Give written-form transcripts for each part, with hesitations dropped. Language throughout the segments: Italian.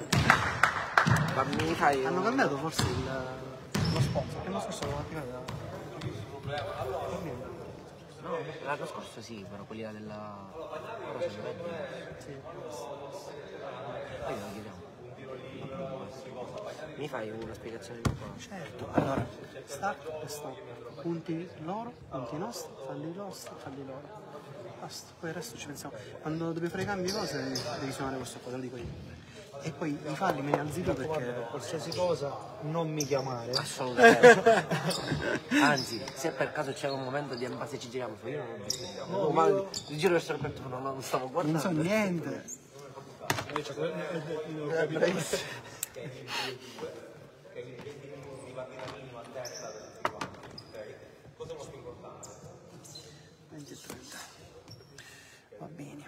Ma mi fai... Hanno cambiato forse lo sponsor, che l'anno scorso l'hanno attivato da... No, l'anno scorso sì, però quelli là della... Cosa si vede? Sì. Poi lo chiediamo. Mi fai una spiegazione di qua? Certo, allora, stack e stop. Punti loro, punti nostri, falli nostri, falli loro. Basta, poi il resto ci pensiamo. Quando dobbiamo fare i cambi di cose devi suonare questo qua, te lo dico io. E poi i falli me li alzi tu perché... Per qualsiasi cosa non mi chiamare. Assolutamente. Anzi, se per caso c'è un momento di impasse ci giriamo, io non ho visto. No, Ma io- il giro verso Roberto non stavo guardando. Non so niente. Bravissimo. Va bene.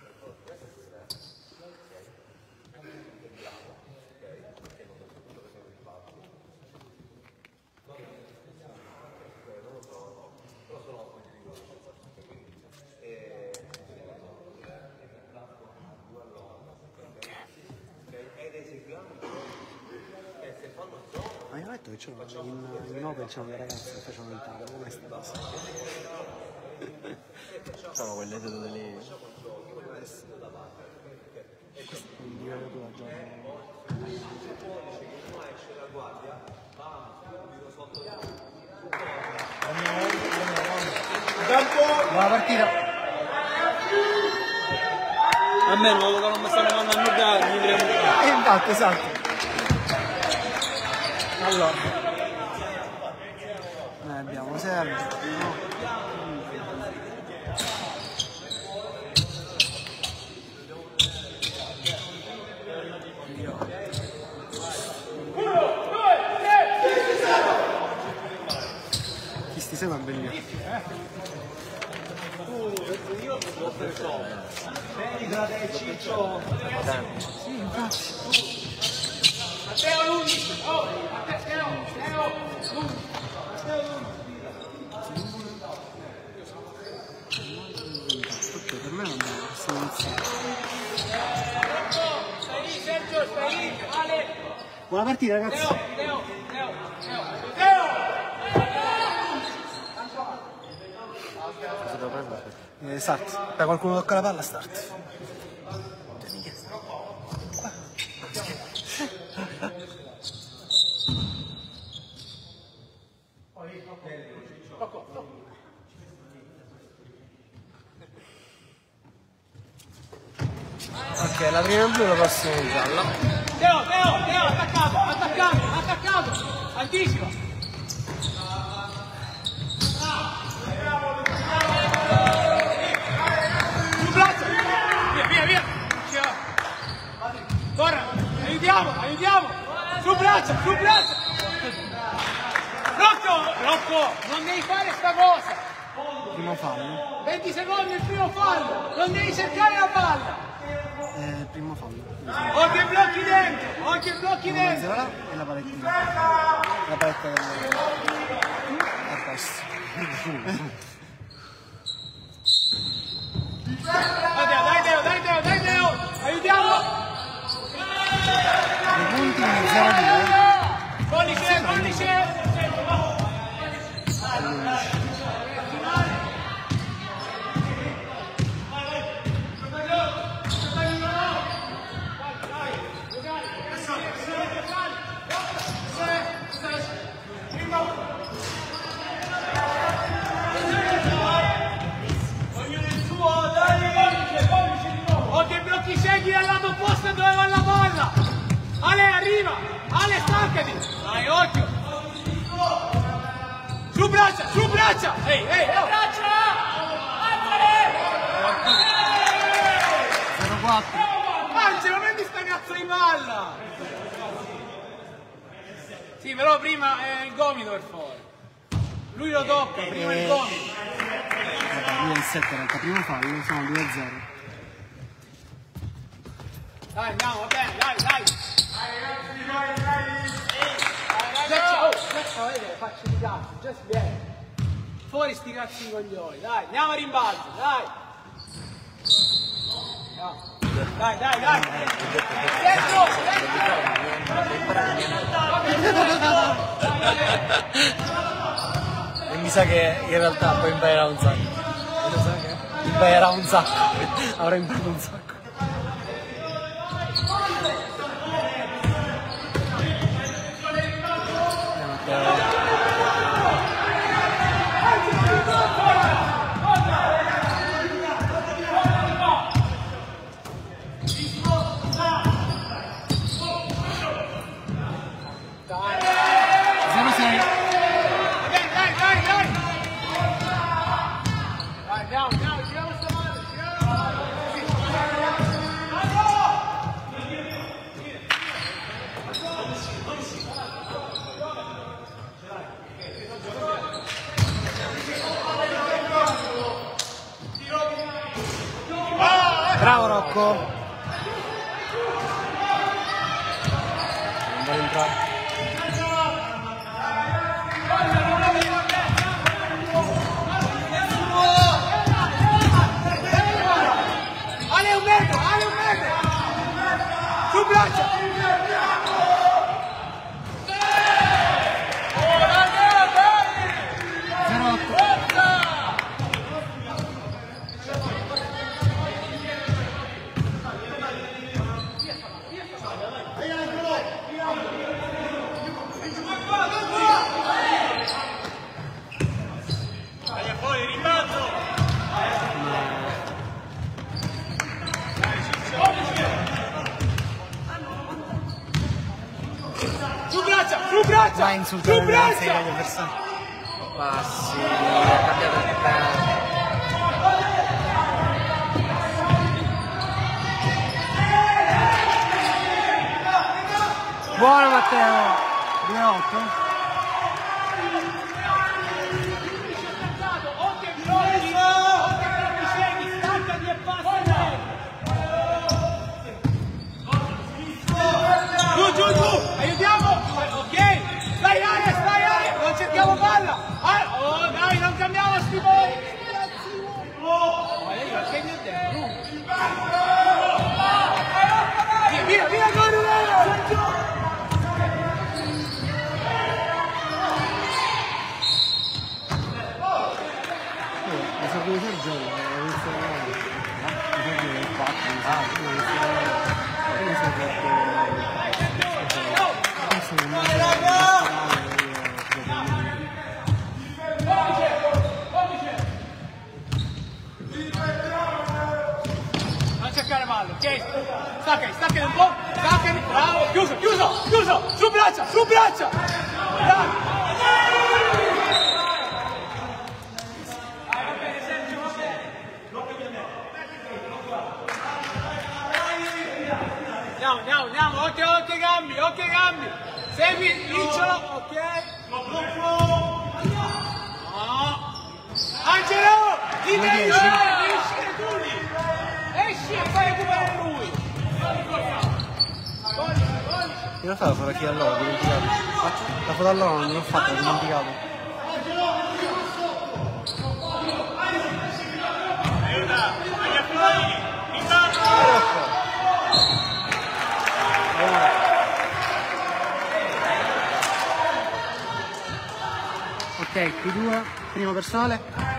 Ma io ho detto che c'erano in Open c'erano dei ragazzi che facevano il tavolo, come sta cosa? Sono quelle sedute lì. Questo è un livello tuo a giorno. La partita. A me non non mi stanno mandando a giocare, mi prendo. Infatti, esatto. Allora. Noi abbiamo serve. No. Chi sti sei va bene? Sì, infatti. Ok, per me non bene, sto iniziando. Buona partita ragazzi. Cosa devo prendere? Start. Da qualcuno tocca la palla, start. Ok, la prima in blu, la prossima in giallo. Teo, attaccato, anticipa. Sul braccio, via. Torna, aiutiamo. Sul braccio. Rocco, non devi fare sta cosa. Primo fallo. 20 secondi il primo fallo, non devi cercare la palla. Primo fallo. Occhio ai blocchi dentro. Là e la palettina. La paletta del... a posto. Dai Teo, aiutiamo. I punti in 0-2. Pollice. Occhio ai blocchi segui al lato opposto dove va la palla. Ale, arriva. Ale, staccati. Dai, occhio. Su braccia. Ehi. Braccia. 0-4. Angelo, prendi sta cazzo di palla. Sì, però prima è il gomito per favore. Lui lo tocca, prima il gomito. 2-7, primo fallo, siamo 2-0. Dai, andiamo, va bene, dai. Vedete, faccio di cazzo, già si viene. Fuori sti cazzi di coglioni, dai, andiamo a rimbalzo, dai. Dai. Dentro. sa che in realtà poi imparerà un sacco. Lo sa che? Imparerà un sacco. Avrà imparato un sacco. Bravo Rocco! Non vuole entrare. Ale un metro! Su braccia! Ma insultare le ragazze agli avversari. Ma sì, ha cambiato il tempo. Buono Matteo! 2-8. Giù! Aiutiamo! Ok! Stai Ale! Non cerchiamo palla! Oh dai, non cambiamo sti voi! Via Cornelio! Mi sa che Sergio ho visto il 4, non cercare male, ok? Staccati un po', staccati, bravo, chiuso, su braccia! Dai! Andiamo, occhio gambi, segui, vincolo, ok? No. Angelo, esci e fai recuperare lui. in realtà la farò chi allora, ho dimenticato. La foto allora non l'ho fatta, ho dimenticato. Ok, P2, primo personale.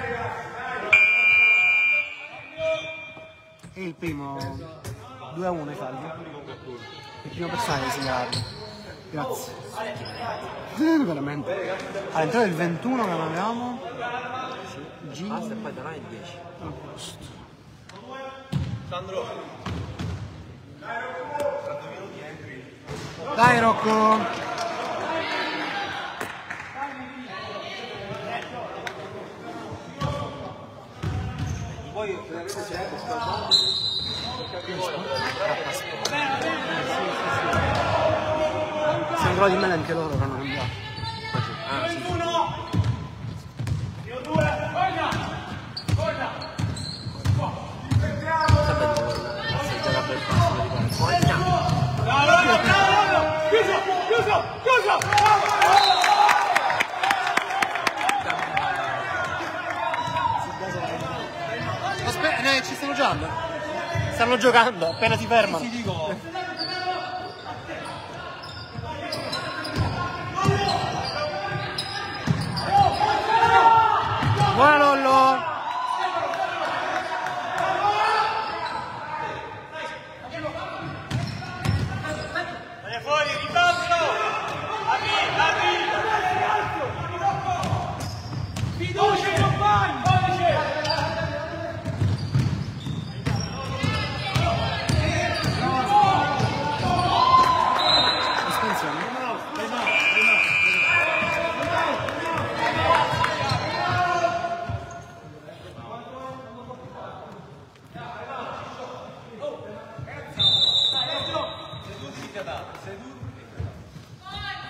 E il primo 2-1 ai falli. Il primo personale di segnalarlo. Grazie. Veramente. All'entrata del 21 che non avevamo. G. Basta e poi da noi il 10. A posto. Dai Rocco! Poi veramente c'è anche spazio. Siamo trovati in meno anche loro che hanno cambiato. Ah, sì. Sapete se gioca per passo di Chiuso! Aspetta, ci stanno giocando. Stanno giocando, appena si fermano. Sì, dico.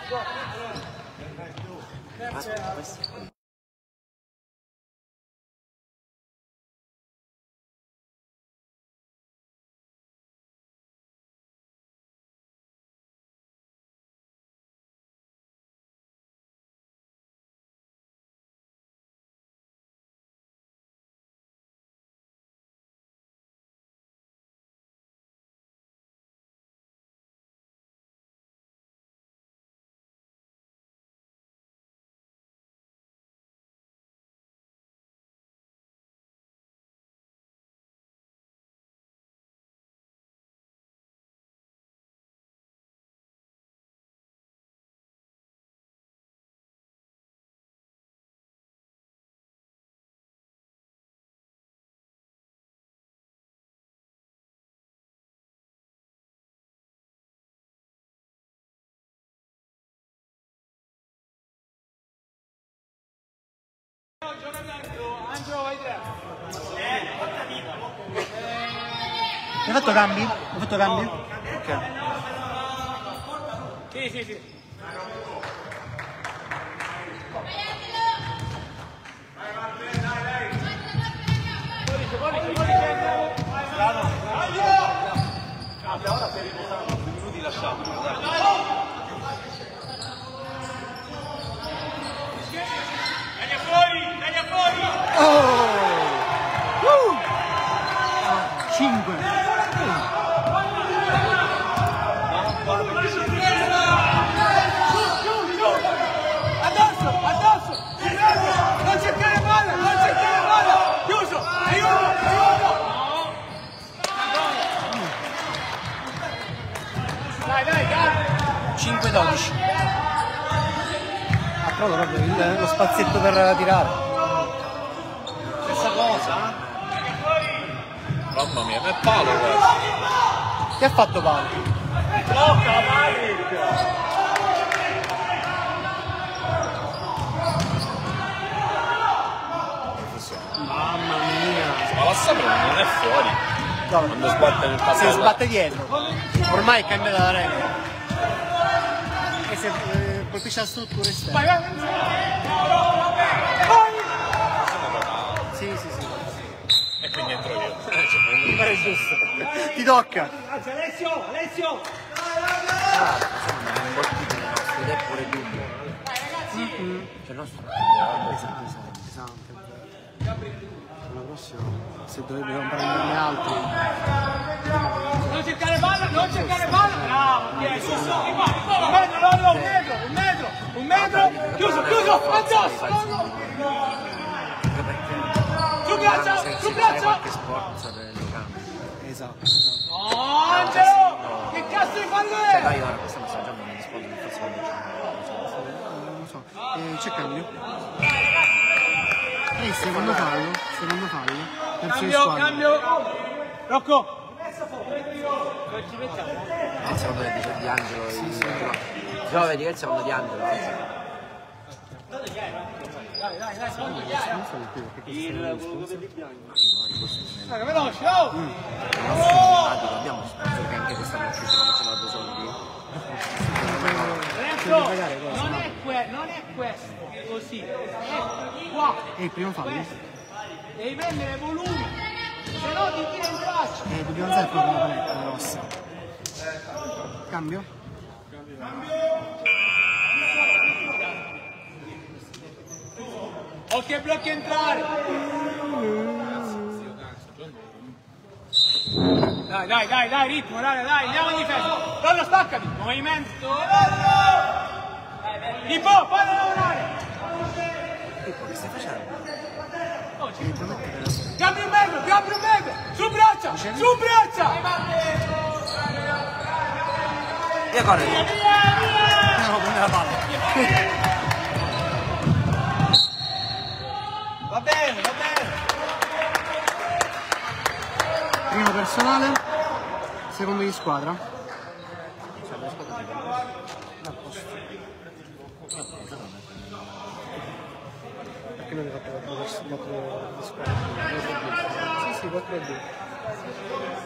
Hai fatto cambi? Hai fatto cambi? Ok. Sì. Ora per riposare 2 minuti lasciamo. Dai fuori! Oh! 5. Addosso! Non cercare palla! Chiuso! Aiuto! Dai! 5-12. Ha trovato proprio lo spazietto per tirare. Stessa cosa? Mamma mia, è palo questo. Che ha fatto Paolo? Blocca, vai! Mamma mia. Ma la saprà non è fuori. No, Quando sbatte nel se passato. sbatte dietro. Ormai è cambiata la regola. E se colpisce la struttura esterna. Sì. E quindi entro io. Mi pare giusto. Ti tocca. Alessio! Un po' di nostro ed è pure dubbio. Cioè il nostro Pesante. L'anno prossimo, se dovrebbero prenderne altri. Non cercare palla! Bravo! Un metro! Chiuso! Addosso! Su braccia! qualche sport sapere lo cambia. Esatto. Oh, Angelo! Che cazzo di fallo Cioè è? dai ora quest'anno sta già non risponde per forza Non lo so. C'è cambio? Secondo fallo. Terzo di squadra. Cambio! Rocco! il secondo di Angelo no, vedi che è il secondo di Angelo Veloce, oh! abbiamo sponsor che anche quest'anno ci sono facendo da soldi Non è questo, così, è qua. E il primo fallo? Devi prendere volume, se no ti tira in faccia. Dobbiamo alzare proprio la paletta grossa. Cambio? Occhio ai blocchi entrare. Dai, ritmo, dai, andiamo in difesa. Rollo, staccati, movimento. Tipo, fai lavorare. che stai facendo? Cambio un metro, su braccia. Via corri No, prende la palla. Va bene. Primo personale, secondo di squadra. Perché non hai fatto 4 di squadra? Sì, 4-2.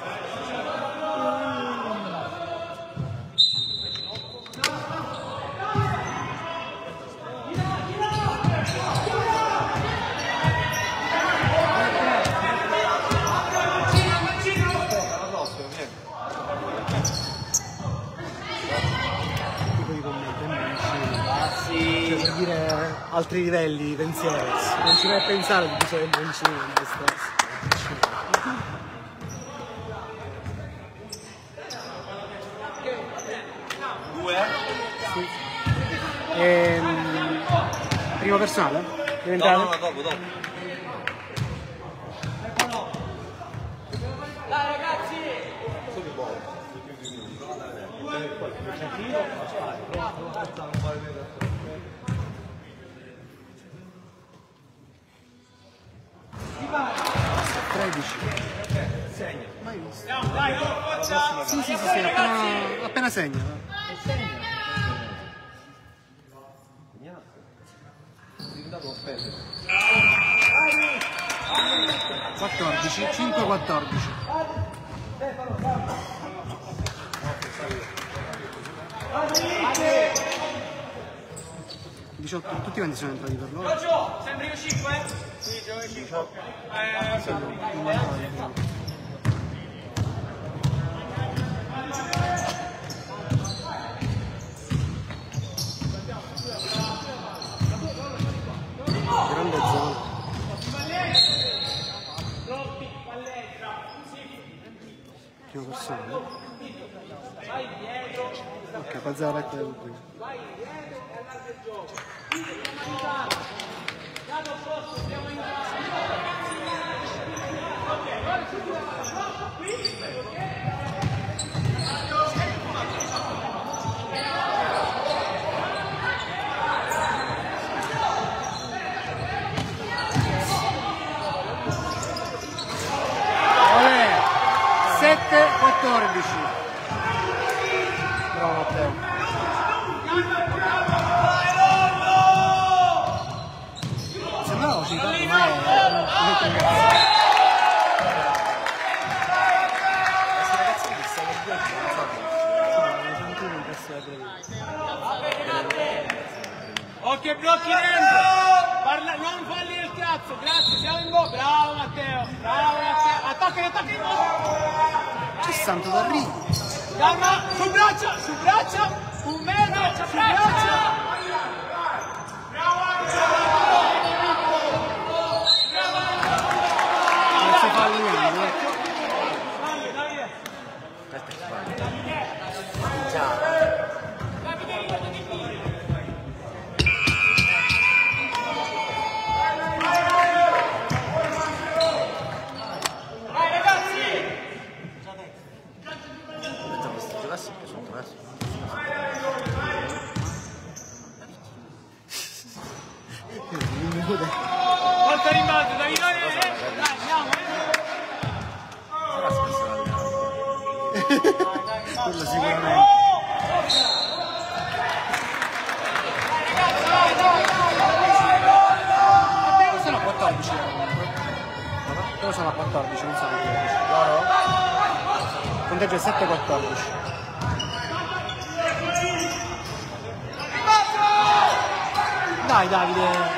dire altri livelli di pensiero, non ci vai a pensare di bisogno del mancino in questa. Sì. Primo personale? Diventate? No, dopo. Dai ragazzi! 13. Mai visto? Dai, forza! Sì, appena segna. 14, 5-14. 18, tutti quanti sono entrati per loro. Giorgio, sembri io 5? Sì, gioco 5. Grande zona. Prima persona. Ok, pazza la retta del primo. Olè, 7-14. Bravo Matteo. Sembrava così, ma è Occhio ai blocchi dentro! Non falli il cazzo, grazie, siamo in gol. Bravo Matteo, bravo Matteo. Attacca in gol. c'è Santo d'Arrigo. Calma, sul braccio, un metro, sul braccio. Non si fa allineando, Vai ragazzi! Questa giocassi che sono messo. Volta rimbalzo, Davide! Dai, andiamo! Sarà spesso quello sicuramente. Sono a 14. Loro sono a 14, non sono a 13. loro? Il punteggio è 7-14. Dai Davide.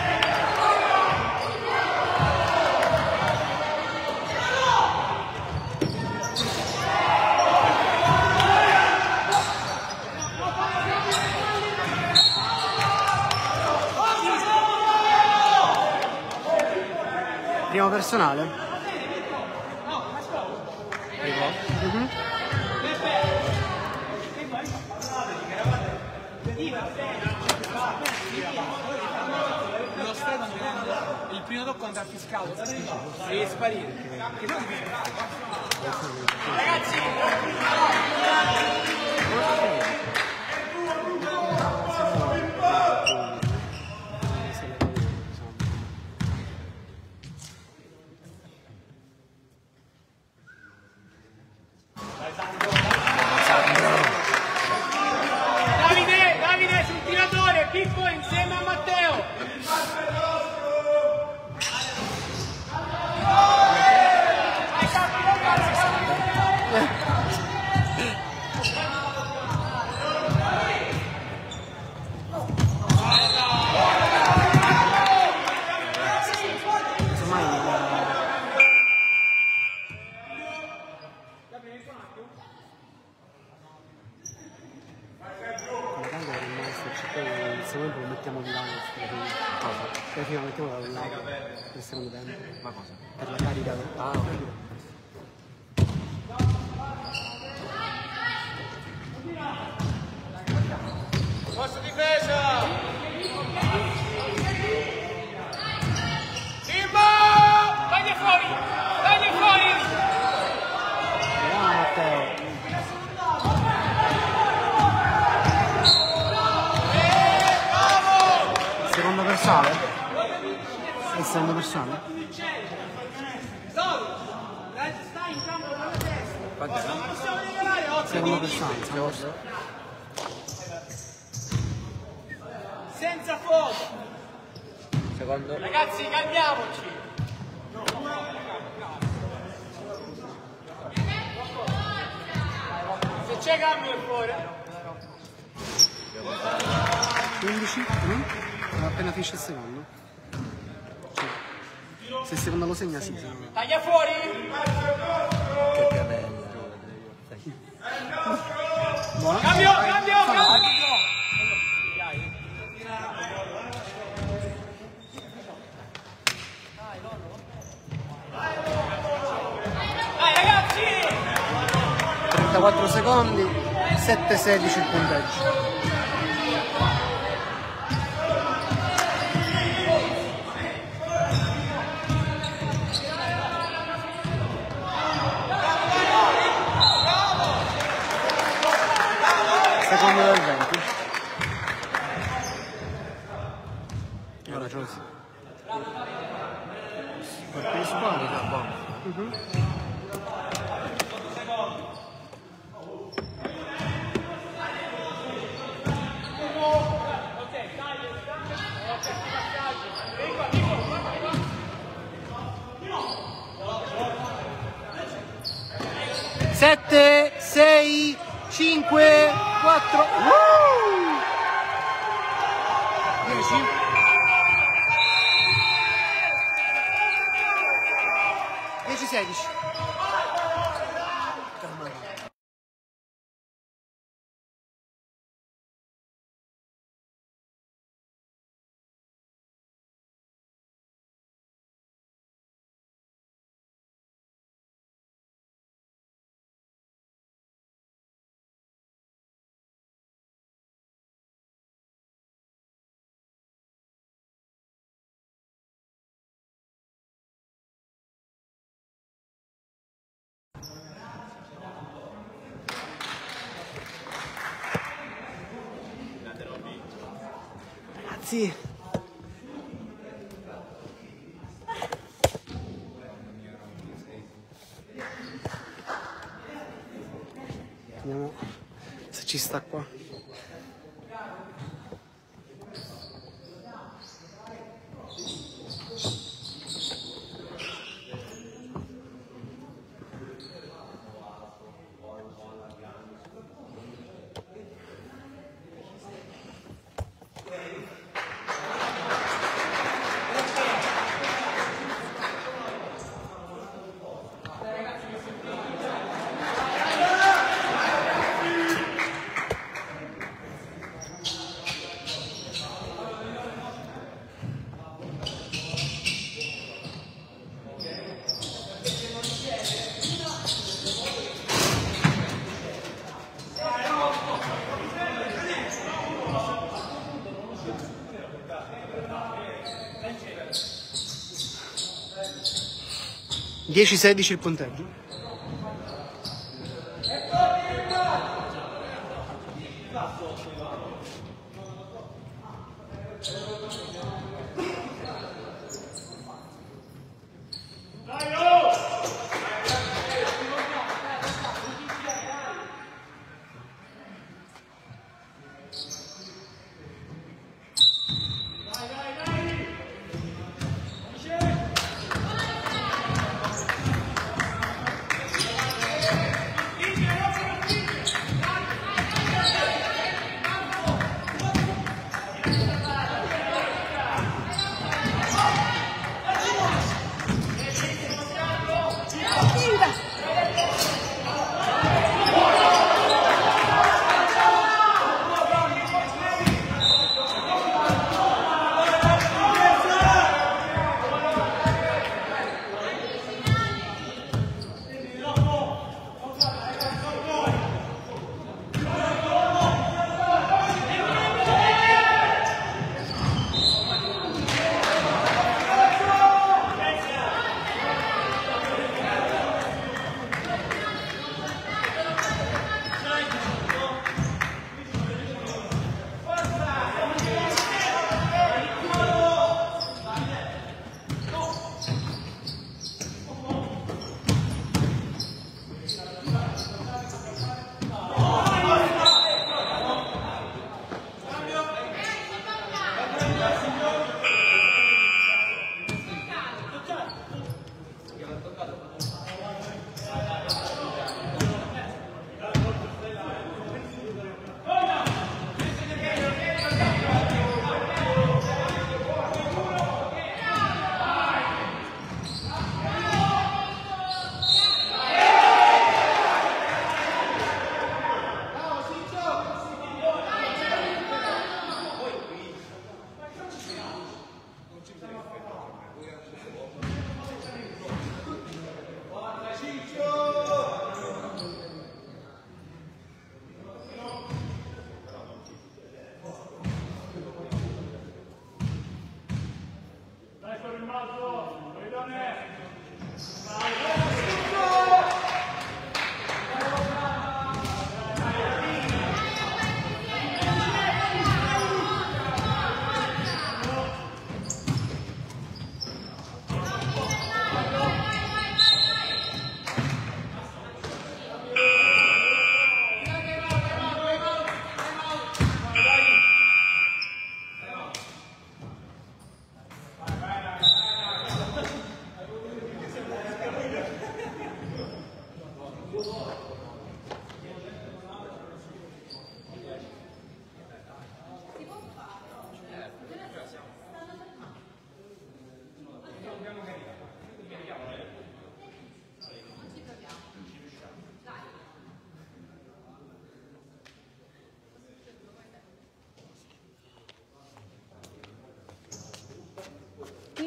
Primo personale? Primo? Mhm. Lo Stefano il primo tocco andrà fiscato, devi sparire. Ragazzi! Davide sul tiratore, Pippo insieme a Matteo. secondo tempo lo mettiamo di lato. Cosa? Alla fine lo mettiamo da un lato nel secondo tempo. Ma cosa? Per la carica. Ah, ok. Forza difesa! Timbo! Tagli fuori! Tagli fuori! Bravo Matteo. Secondo personale? È il secondo personale? Stai in campo con la testa! Quant'è? Possiamo rivelare 8 Secondo personale. senza fuoco! Secondo? Ragazzi, cambiamoci! Se c'è cambio è fuori! 15? Appena finisce il secondo? Cioè, se il secondo lo segna sì, se no. Taglia fuori! Che camella. Buono. Cambio, cambio, cambio! Dai ragazzi! 34 secondi, 7-16 il punteggio. Secondo del 20. Ora Giorgio. Colpi di squadra. Buono. Sette, 6, 5, 4, 10. 10, 16. Ragazzi. Vediamo se ci sta qua. Dieci 16 il punteggio.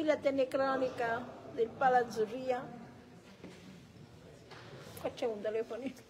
la telecronaca del Palazzurria. Qua c'è un telefonino.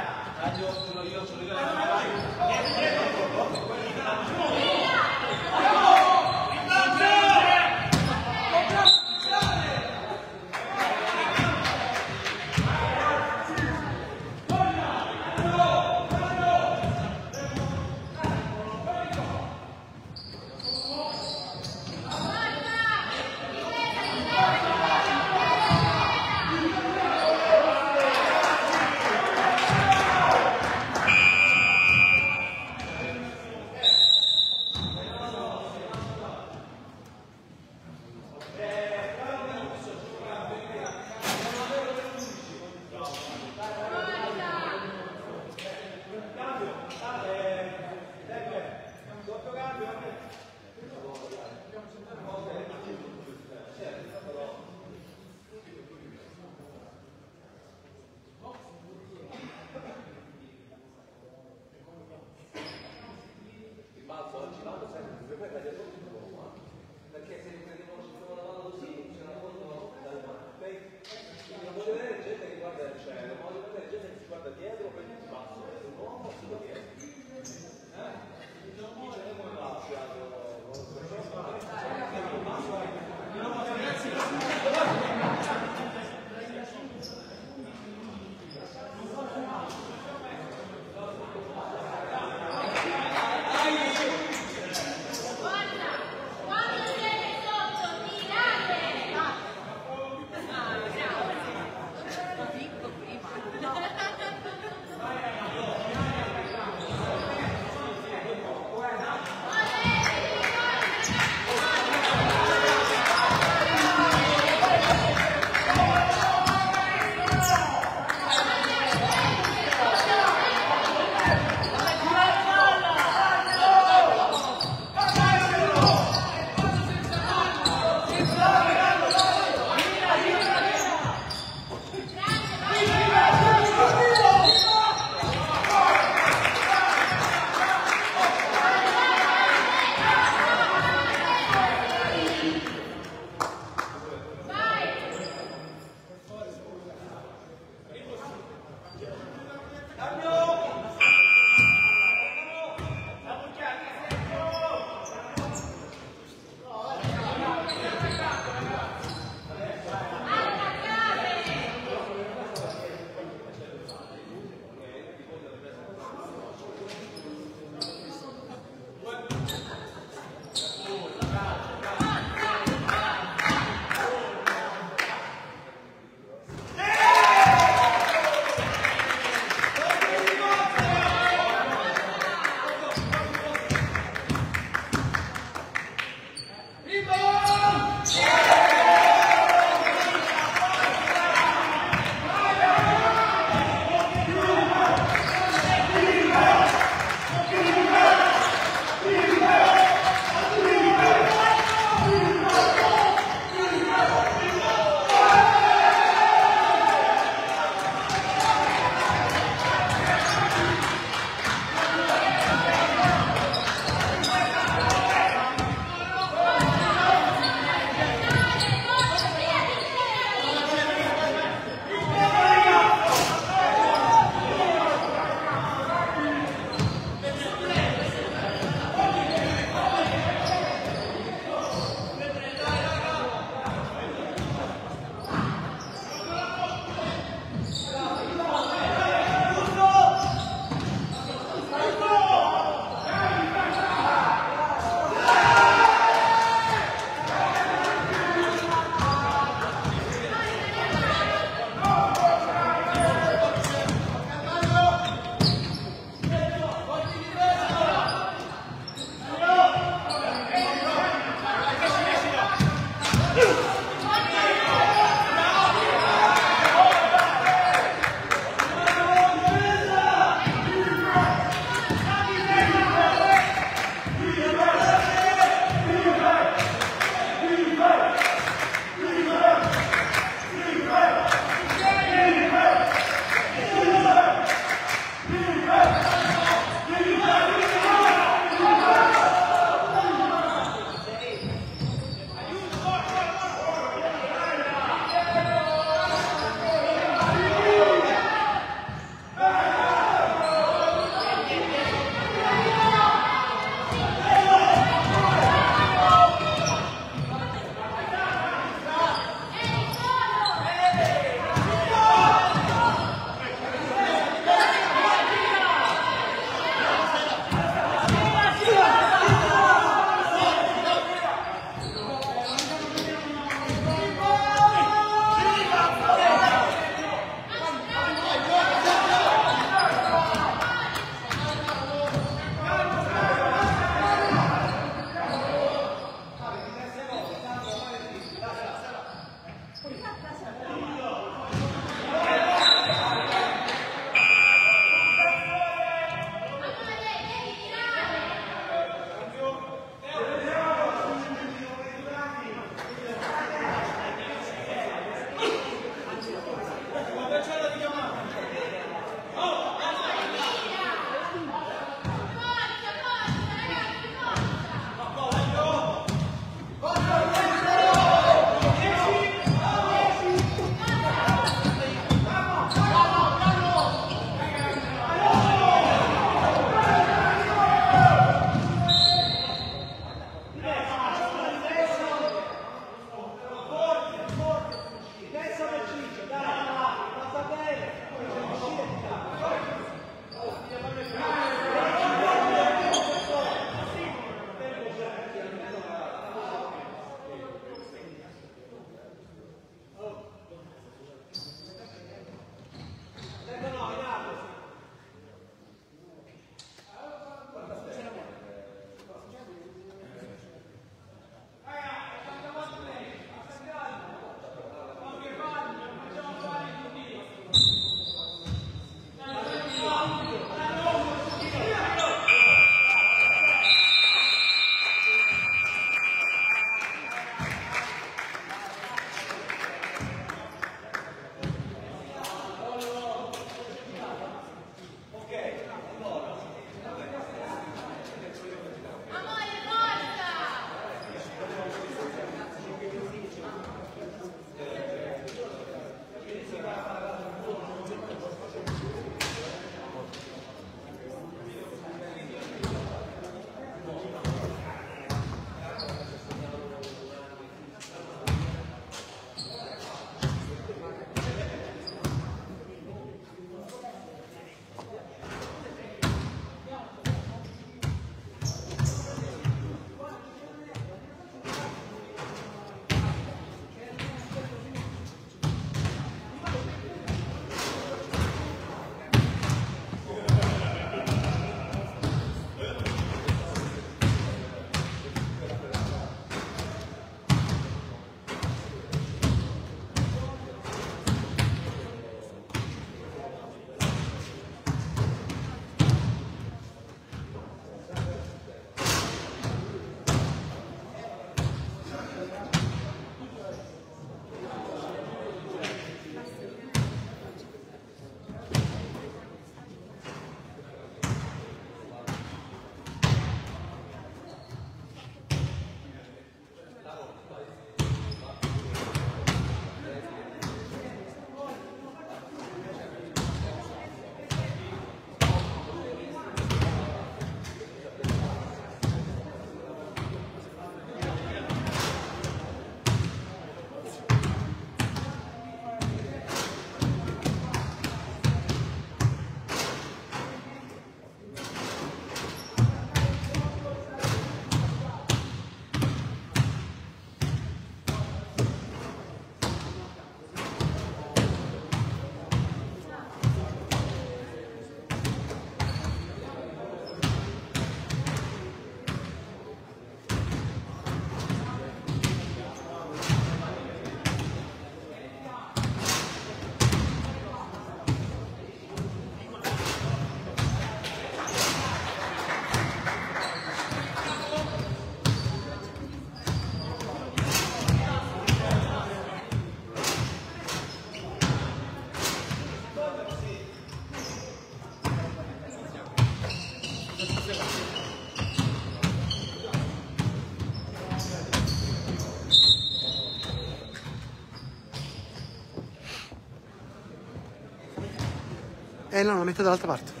no, lo metto dall'altra parte.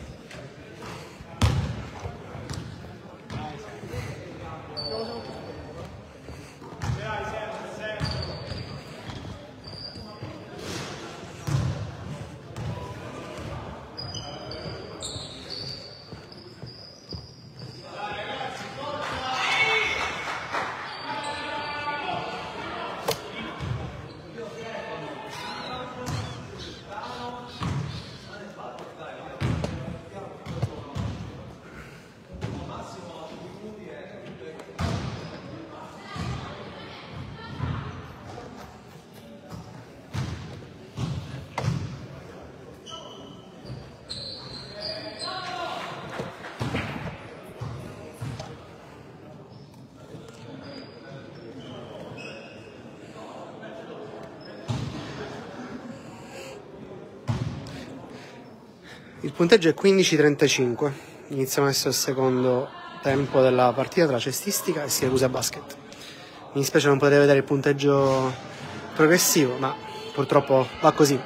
Il punteggio è 15-35. Iniziamo adesso il secondo tempo della partita tra Cestistica e Siracusa Basket. Mi dispiace non poter vedere il punteggio progressivo, ma purtroppo va così.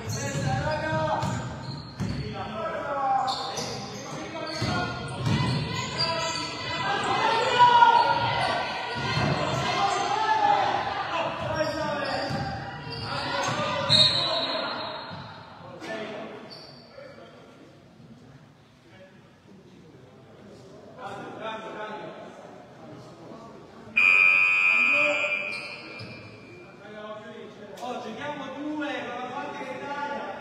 Giochiamo due con la parte che taglia.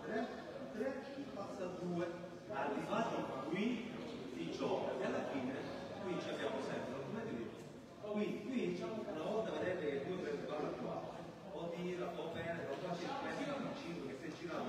passa a 2, arrivati qui si gioca e alla fine qui ci abbiamo sempre qui una volta vedete che due prende palla qua o tira o bene o quasi il 5 che si gira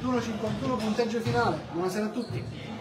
21-51 punteggio finale. Buonasera a tutti.